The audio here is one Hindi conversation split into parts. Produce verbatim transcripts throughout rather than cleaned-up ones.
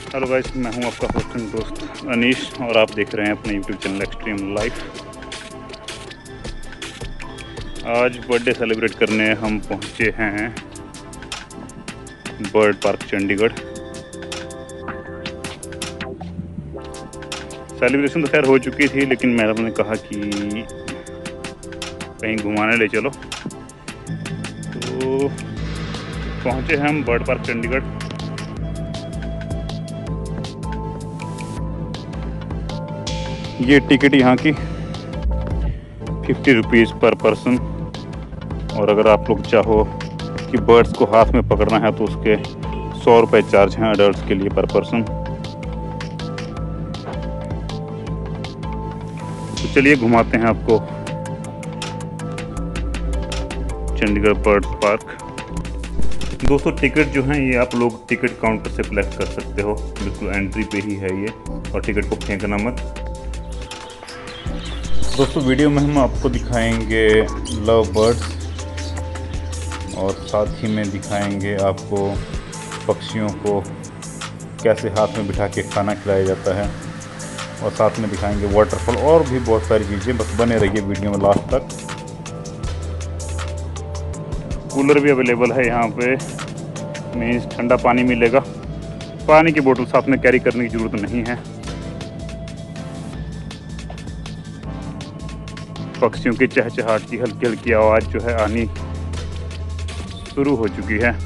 हेलो गाइस, मैं हूं आपका होस्ट एंड दोस्त अनीश और आप देख रहे हैं अपने यूट्यूब चैनल एक्सट्रीम लाइफ। आज बर्थडे सेलिब्रेट करने हम पहुंचे हैं बर्ड पार्क चंडीगढ़। सेलिब्रेशन तो खैर हो चुकी थी, लेकिन मैडम ने कहा कि कहीं घुमाने ले चलो, तो पहुंचे हैं हम बर्ड पार्क चंडीगढ़। ये टिकट यहाँ की फिफ्टी रुपीज़ पर पर्सन, और अगर आप लोग चाहो कि बर्ड्स को हाथ में पकड़ना है तो उसके सौ रुपये चार्ज हैं अडल्ट्स के लिए पर पर्सन। तो चलिए घुमाते हैं आपको चंडीगढ़ बर्ड्स पार्क। दोस्तों, टिकट जो हैं ये आप लोग टिकट काउंटर से कलेक्ट कर सकते हो, बिल्कुल एंट्री पे ही है ये, और टिकट को फेंकना मत। दोस्तों, वीडियो में हम आपको दिखाएंगे लव बर्ड्स और साथ ही में दिखाएंगे आपको पक्षियों को कैसे हाथ में बिठा के खाना खिलाया जाता है, और साथ में दिखाएंगे वाटरफॉल और भी बहुत सारी चीज़ें। बस बने रहिए वीडियो में लास्ट तक। कूलर भी अवेलेबल है यहाँ पे, मीन्स ठंडा पानी मिलेगा। पानी की बोतल साथ में कैरी करने की ज़रूरत नहीं है। पक्षियों की चहचहाट की हल्की हल्की आवाज़ जो है आनी शुरू हो चुकी है।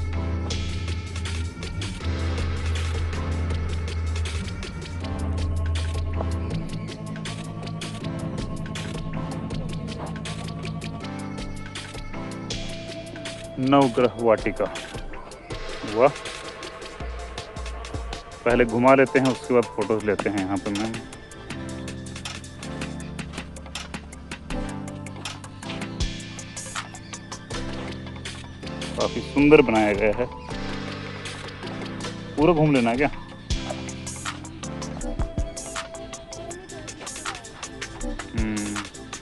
नवग्रह वाटिका, वाह। पहले घुमा लेते हैं, उसके बाद फोटोज लेते हैं यहाँ पे। मैं काफी सुंदर बनाया गया है। पूरा घूम लेना है क्या? हम्म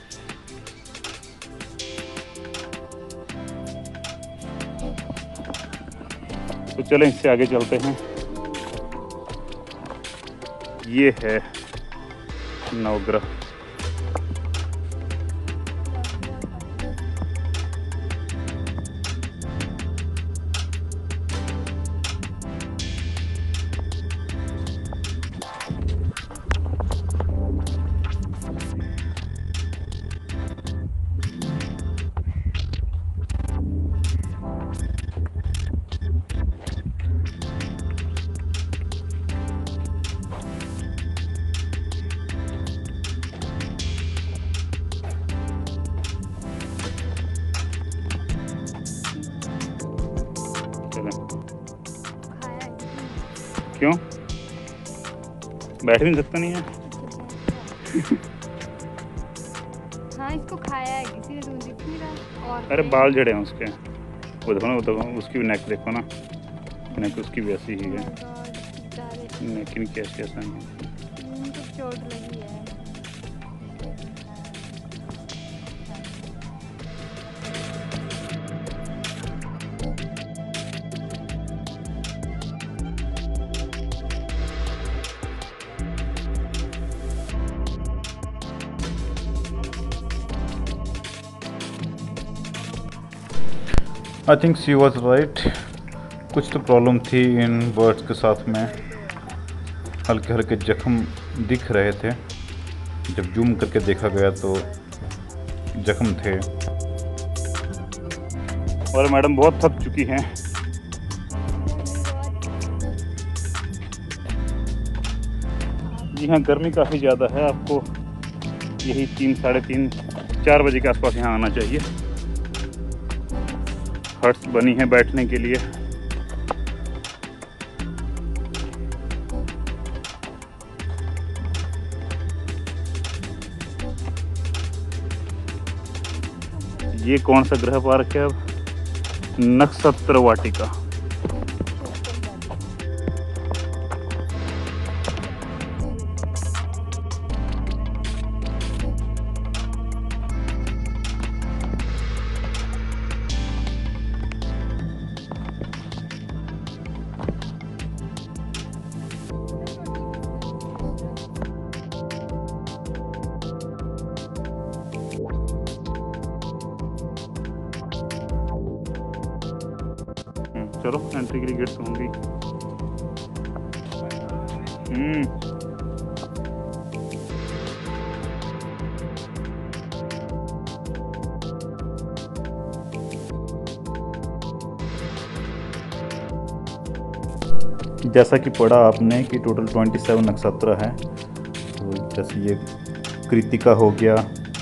तो चलें इससे आगे चलते हैं। ये है नवग्रह। क्यों? बैठ भी नहीं सकता नहीं है? हाँ, इसको खाया है किसी ने, तुम दिख नहीं रहा। और अरे बाल झड़े हैं उसके, वो देखो ना, वो देखो, उसकी भी नेक देखो ना, नेक उसकी भी ऐसी ही है, लेकिन कैसे कैसा नहीं। चोट लगी है। I think she was right. कुछ तो प्रॉब्लम थी इन बर्ड्स के साथ में, हल्के हल्के जख्म दिख रहे थे। जब जूम करके देखा गया तो जख्म थे। और मैडम बहुत थक चुकी हैं। जी हाँ, गर्मी काफ़ी ज़्यादा है। आपको यही तीन साढ़े तीन चार बजे के आसपास यहाँ आना चाहिए। हट्स बनी है बैठने के लिए। ये कौन सा ग्रह पार्क है? अब नक्षत्र वाटिका। चलो एंट्री के लिए गेट्स होंगी। हम्म जैसा कि पढ़ा आपने कि टोटल सत्ताईस नक्षत्र हैं। तो जैसे ये कृतिका हो गया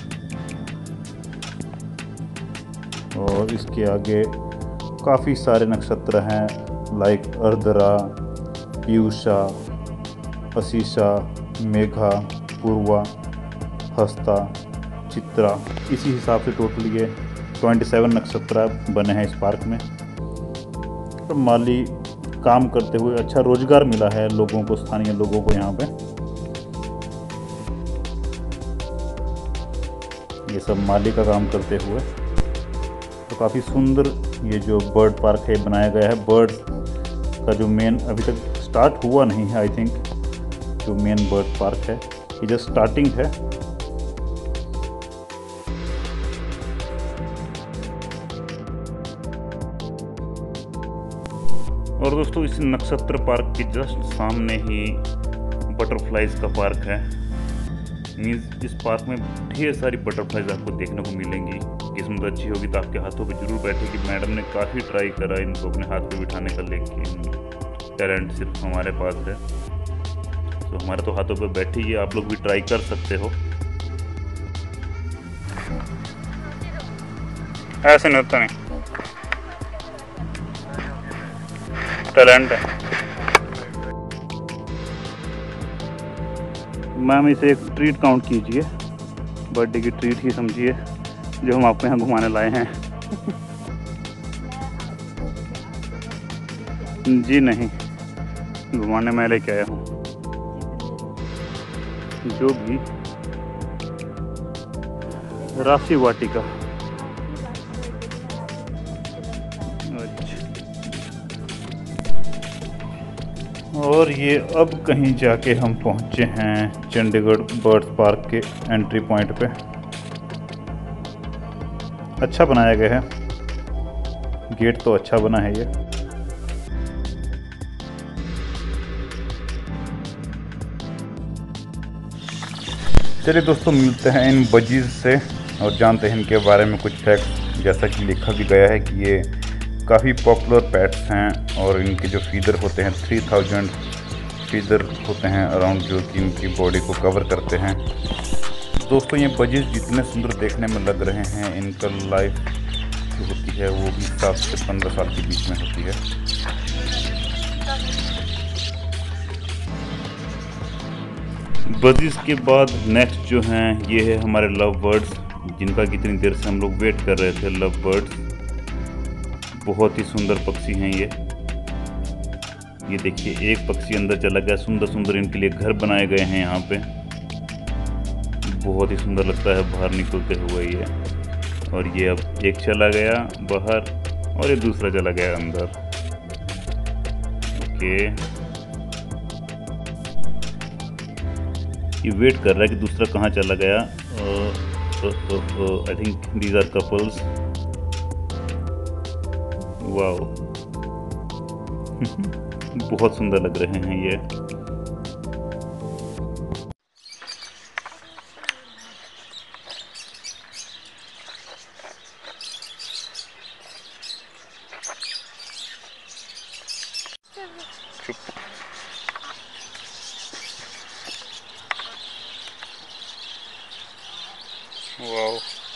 और इसके आगे काफ़ी सारे नक्षत्र हैं लाइक अर्द्रा, पीयूषा, अशीषा, मेघा, पूर्वा, हस्ता, चित्रा। इसी हिसाब से टोटल ये सत्ताईस नक्षत्र बने हैं इस पार्क में। तो माली काम करते हुए अच्छा रोजगार मिला है लोगों को, स्थानीय लोगों को यहाँ पे। ये सब माली का काम करते हुए। तो काफ़ी सुंदर ये जो बर्ड पार्क है बनाया गया है। बर्ड का जो मेन अभी तक स्टार्ट हुआ नहीं है, आई थिंक जो मेन बर्ड पार्क है ये जस्ट स्टार्टिंग है। और दोस्तों इस नक्षत्र पार्क के जस्ट सामने ही बटरफ्लाइज का पार्क है। मीन्स इस पार्क में ढेर सारी बटरफ्लाइज आपको देखने को मिलेंगी। किस्मत अच्छी होगी तो आपके हाथों पे जरूर बैठेगी। मैडम ने काफ़ी ट्राई करा इनको अपने हाथ पे बिठाने का, लेकिन टैलेंट सिर्फ हमारे पास है। तो हमारे तो हाथों पे बैठी है, आप लोग भी ट्राई कर सकते हो। ऐसे नहीं होता, नहीं टैलेंट है। मैम इसे एक ट्रीट काउंट कीजिए, बर्थडे की ट्रीट ही समझिए जो हम आपको यहाँ घुमाने लाए हैं। जी नहीं, घुमाने मैं लेके आया हूँ जो भी राशि वाटिका। और ये अब कहीं जाके हम पहुँचे हैं चंडीगढ़ बर्ड पार्क के एंट्री पॉइंट पे। अच्छा बनाया गया है, गेट तो अच्छा बना है ये। चलिए दोस्तों मिलते हैं इन बजीज से और जानते हैं इनके बारे में कुछ फैक्ट। जैसा कि लिखा भी गया है कि ये काफ़ी पॉपुलर पेट्स हैं और इनके जो फीदर होते हैं थ्री थाउजेंड फीदर होते हैं अराउंड, जो कि इनकी बॉडी को कवर करते हैं। दोस्तों ये बजीज जितने सुंदर देखने में लग रहे हैं, इनका लाइफ जो होती है वो भी सात से पंद्रह साल के बीच में होती है। बजीज के बाद नेक्स्ट जो हैं ये है हमारे लव बर्ड्स, जिनका कितनी देर से हम लोग वेट कर रहे थे। लव बर्ड्स बहुत ही सुंदर पक्षी हैं ये। ये देखिए एक पक्षी अंदर चला गया। सुंदर सुंदर इनके लिए घर बनाए गए हैं यहाँ पे। बहुत ही सुंदर लगता है बाहर निकलते हुए ये। और ये अब एक चला गया बाहर और ये दूसरा चला गया अंदर। ओके, ये वेट कर रहा है कि दूसरा कहाँ चला गया। I think these are couples. Wow बहुत सुंदर लग रहे हैं ये। वाओ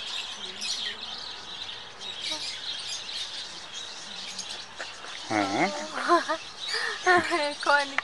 हाँ कौन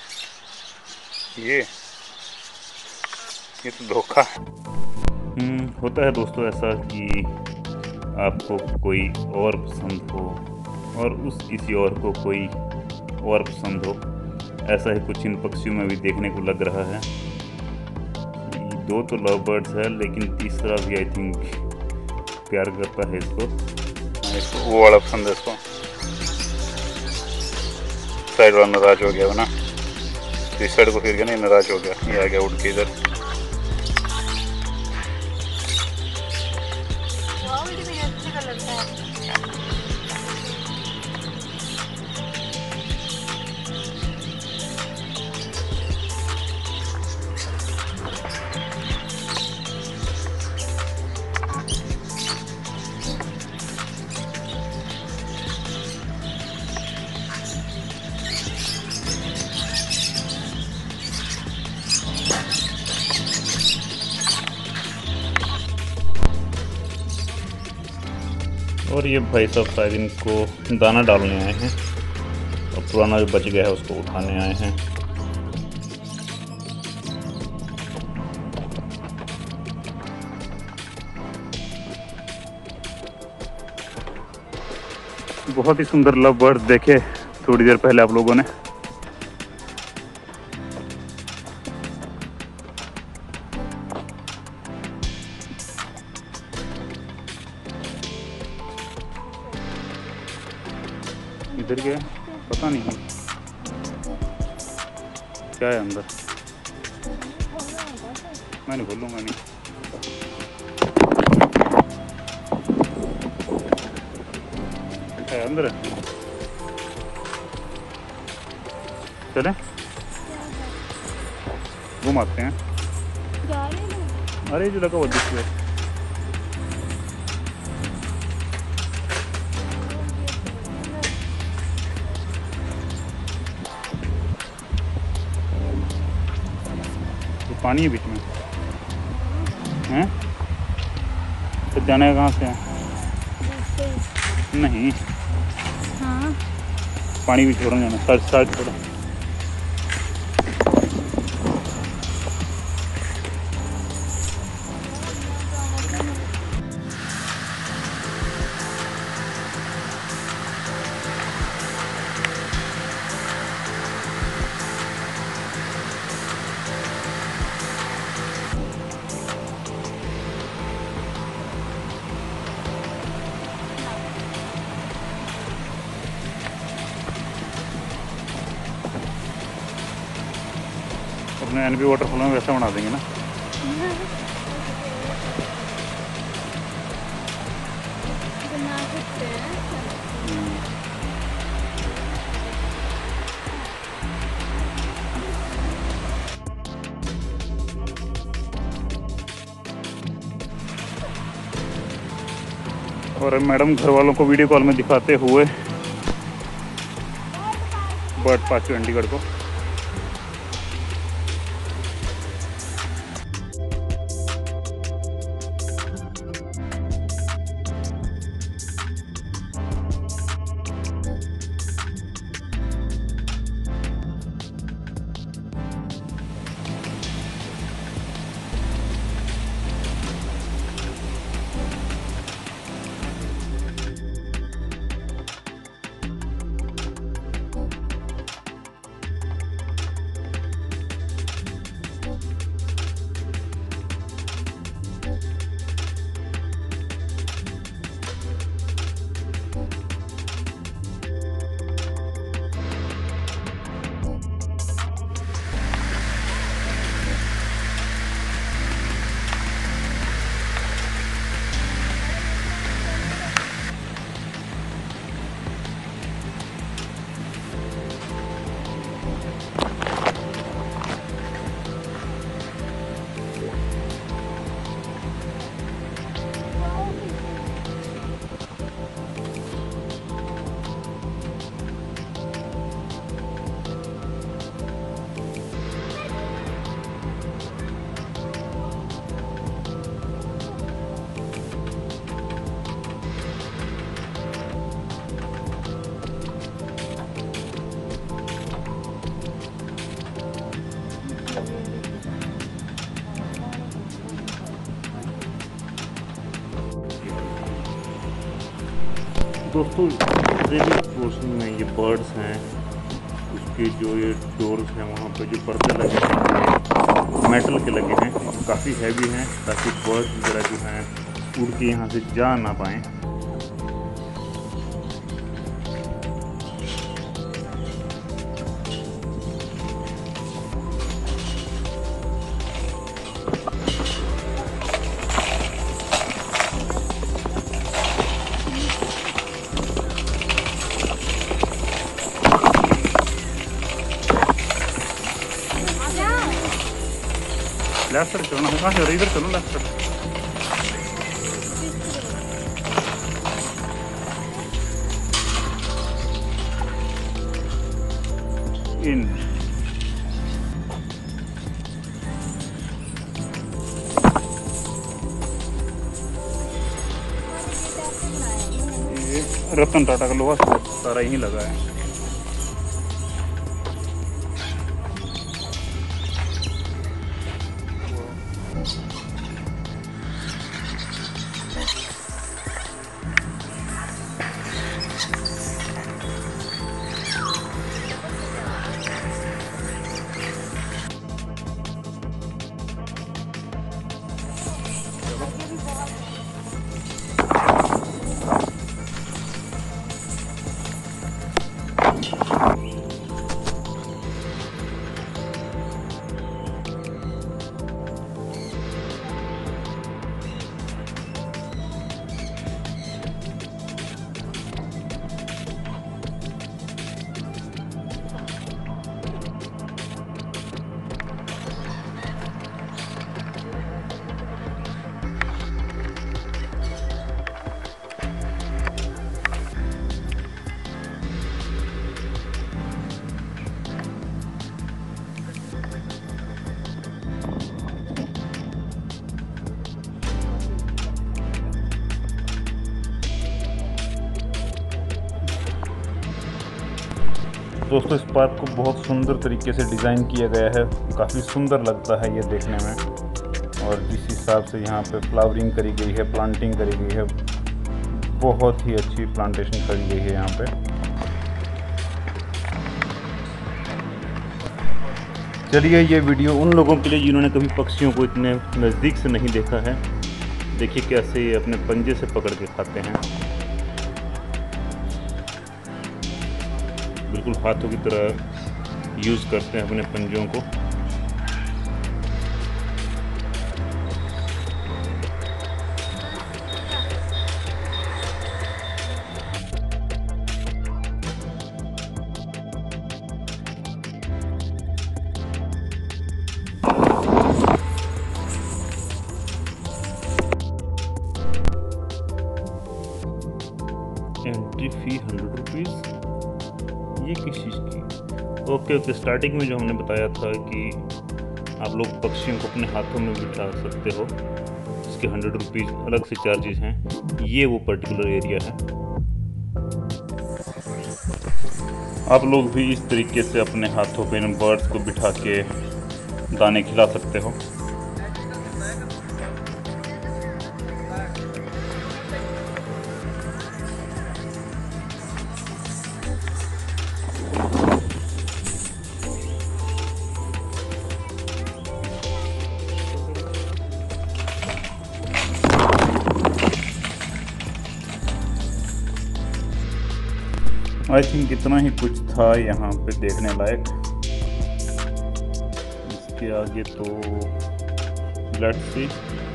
ये ये तो धोखा है। हम्म होता है दोस्तों ऐसा कि आपको कोई और पसंद हो और उस किसी और को कोई और पसंद हो। ऐसा ही कुछ इन पक्षियों में भी देखने को लग रहा है। दो तो लव बर्ड्स है लेकिन तीसरा भी आई थिंक प्यार करता है इसको। इसको वो वाला पसंद है इसको। साइड वाला नाराज हो गया ना, इस साइड को फिर गया नहीं, नाराज हो गया। ये आ गया उड़ के इधर। और ये भाई साहब शायद इनको दाना डालने आए हैं और पुराना जो बच गया है उसको उठाने आए हैं। बहुत ही सुंदर लव बर्ड देखे थोड़ी देर पहले आप लोगों ने। इधर क्या पता नहीं है क्या है अंदर, मैं नहीं खोलूंगा नहीं। है अंदर है, चले घुमाते हैं। अरे जो लगा वो दिख रहा है। पानी है बीच में हैं, तो जाने कहाँ से है? नहीं हाँ पानी भी छोड़ना जाना, साइड साइड छोड़ो। अपने एन बी वाटरफॉल में वैसा बना देंगे ना। बना सकते हैं। और मैडम घर वालों को वीडियो कॉल में दिखाते हुए बर्ड पार्क चंडीगढ़ को। दोस्तों रेडी पोर्शन में ये बर्ड्स हैं, उसके जो ये डोर्स हैं वहाँ पे जो पर्दे लगे हैं मेटल के लगे हैं, काफ़ी हैवी हैं ताकि बर्ड्स वगैरह जो हैं उड़ के यहाँ से जा ना पाएँ। लेफ्ट साइड चलो ना, कहाँ से इधर चलो लेफ्ट साइड। इन रतन टाटा का लोहा सारा यहीं लगा है। दोस्तों, इस पार्क को बहुत सुंदर तरीके से डिज़ाइन किया गया है, काफ़ी सुंदर लगता है ये देखने में। और जिस हिसाब से यहाँ पे फ्लावरिंग करी गई है, प्लांटिंग करी गई है, बहुत ही अच्छी प्लांटेशन करी गई है यहाँ पे। चलिए, ये वीडियो उन लोगों के लिए जिन्होंने कभी पक्षियों को इतने नज़दीक से नहीं देखा है। देखिए कैसे ये अपने पंजे से पकड़ के खाते हैं, बिल्कुल हाथों की तरह यूज़ करते हैं अपने पंजों को। Entry fee hundred rupees. ये किस चीज़ की? ओके ओके स्टार्टिंग में जो हमने बताया था कि आप लोग पक्षियों को अपने हाथों में बिठा सकते हो, इसके हंड्रेड रुपीज़ अलग से चार्जेस हैं। ये वो पर्टिकुलर एरिया है। आप लोग भी इस तरीके से अपने हाथों पे इन बर्ड्स को बिठा के दाने खिला सकते हो। आई थिंक इतना ही कुछ था यहाँ पे देखने लायक। इसके आगे तो लेट्स सी।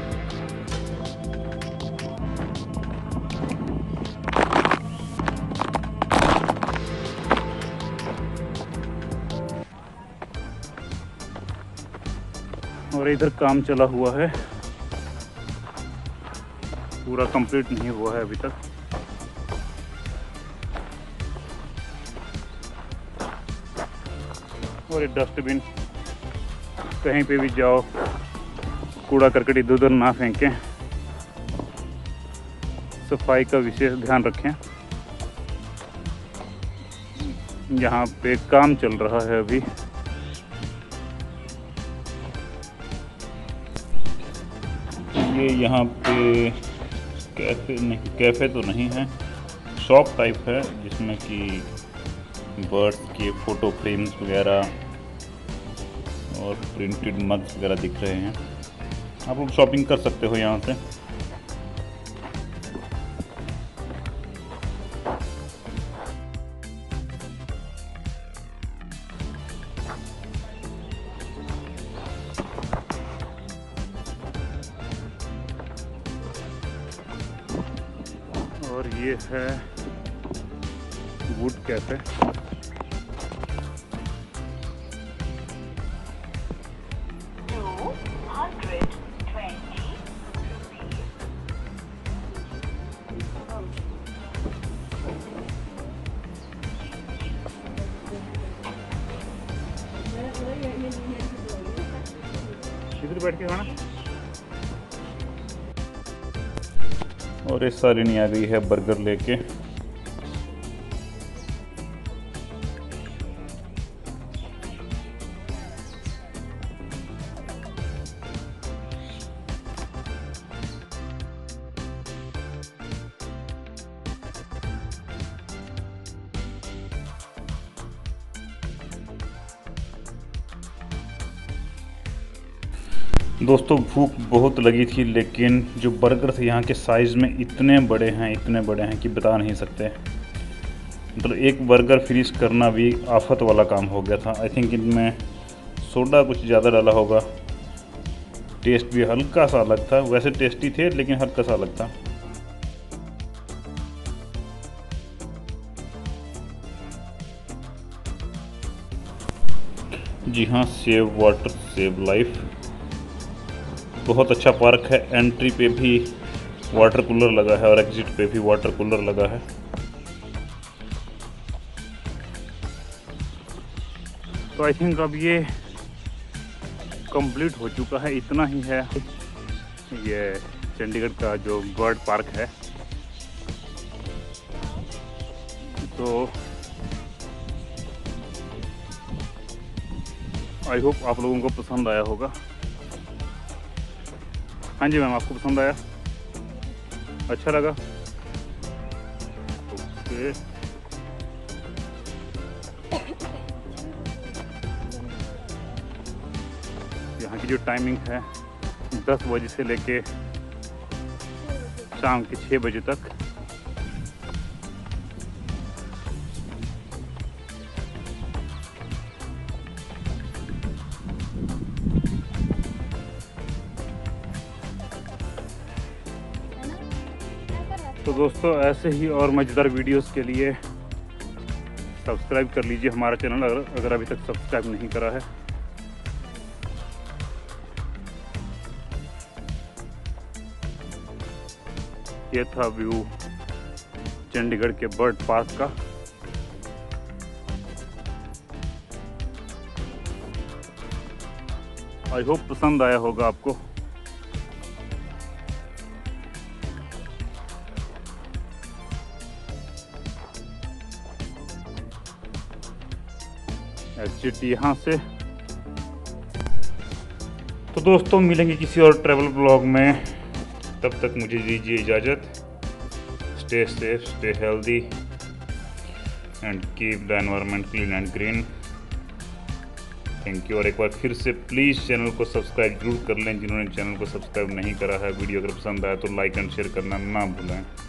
और इधर काम चला हुआ है, पूरा कंप्लीट नहीं हुआ है अभी तक। और ये डस्टबिन, कहीं पे भी जाओ कूड़ा करकट इधर उधर ना फेंकें, सफाई का विशेष ध्यान रखें। यहाँ पे काम चल रहा है अभी। ये यहाँ पे कैफे नहीं, कैफे तो नहीं है, शॉप टाइप है जिसमें कि बर्ड्स के फ़ोटो फ्रेम्स वगैरह और प्रिंटेड मग्स वगैरह दिख रहे हैं। आप लोग शॉपिंग कर सकते हो यहाँ से। और ये है वुड कैफे। इधर बैठ के खाना। और इस सारी नहीं आ गई है बर्गर लेके। दोस्तों भूख बहुत लगी थी, लेकिन जो बर्गर थे यहाँ के साइज़ में इतने बड़े हैं इतने बड़े हैं कि बता नहीं सकते। मतलब एक बर्गर फिनिश करना भी आफत वाला काम हो गया था। आई थिंक इनमें सोडा कुछ ज़्यादा डाला होगा। टेस्ट भी हल्का सा अलग था, वैसे टेस्टी थे लेकिन हल्का सा अलग था। जी हाँ, सेव वाटर सेव लाइफ। बहुत अच्छा पार्क है। एंट्री पे भी वाटर कूलर लगा है और एग्जिट पे भी वाटर कूलर लगा है। तो आई थिंक अब ये कंप्लीट हो चुका है। इतना ही है ये चंडीगढ़ का जो बर्ड पार्क है। तो आई होप आप लोगों को पसंद आया होगा। हाँ जी मैम, आपको पसंद आया? अच्छा लगा? ओके। यहाँ की जो टाइमिंग है दस बजे से लेके शाम के छः बजे तक। तो दोस्तों ऐसे ही और मज़ेदार वीडियोस के लिए सब्सक्राइब कर लीजिए हमारा चैनल, अगर अगर अभी तक सब्सक्राइब नहीं करा है। ये था व्यू चंडीगढ़ के बर्ड पार्क का। आई होप पसंद आया होगा आपको। एग्जिट यहाँ से। तो दोस्तों मिलेंगे किसी और ट्रैवल ब्लॉग में, तब तक मुझे दीजिए इजाज़त। Stay safe, stay healthy and keep the environment clean and green. Thank you. और एक बार फिर से प्लीज़ चैनल को सब्सक्राइब जरूर कर लें जिन्होंने चैनल को सब्सक्राइब नहीं करा है। वीडियो अगर पसंद आया तो लाइक एंड शेयर करना ना भूलें।